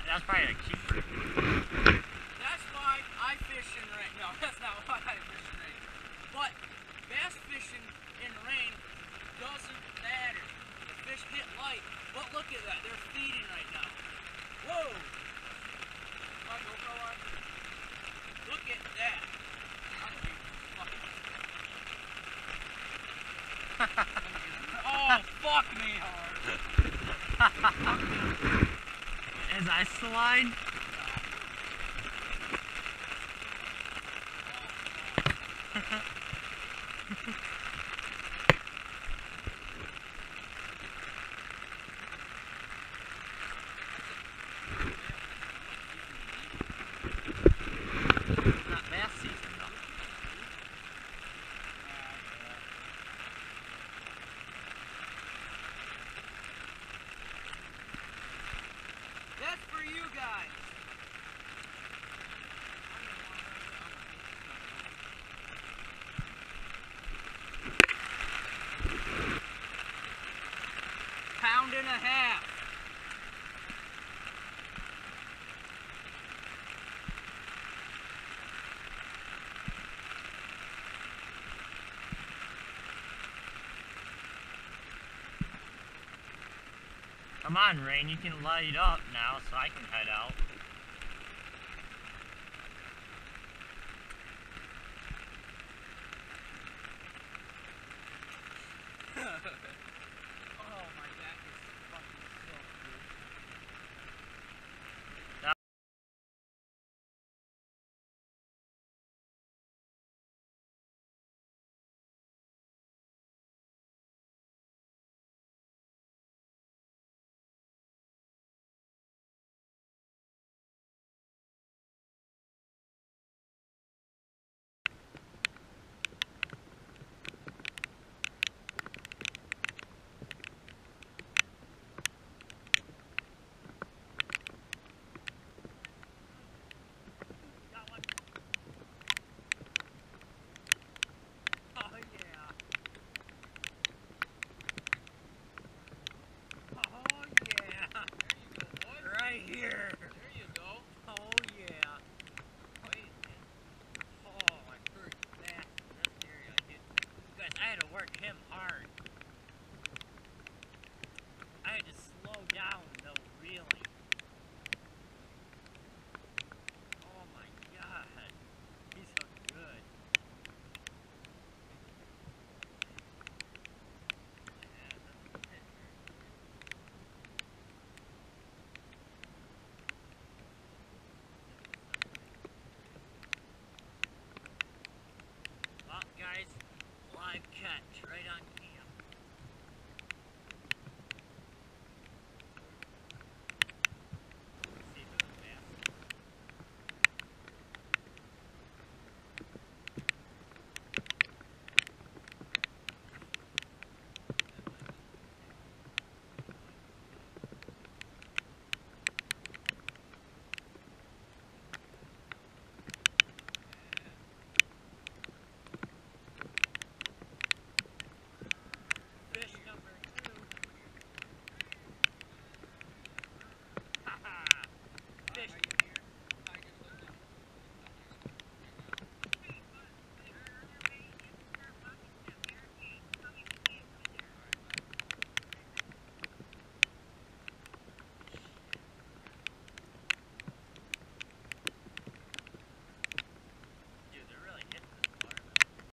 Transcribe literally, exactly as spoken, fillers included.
That's probably a keeper. That's why I fish in rain. No, that's not why I fish in rain. But bass fishing in rain doesn't matter. The fish hit light. But look at that. They're feeding right now. Whoa! My GoPro on. Look at that. I'm gonna be fucking. Oh, fuck me hard. As I slide. Not bass season though. That's for you guys. Pound and a half. Come on, Rain, you can light up now so I can head out. Oh, my back is fucking so good. Here. There you go. Oh yeah. Wait. Oh, I hurt that in this area. I did. Guys, I had to work him hard. I had to slow down though, really. Oh my god. He's so good. Yeah, that's it. Well, guys, live catch right on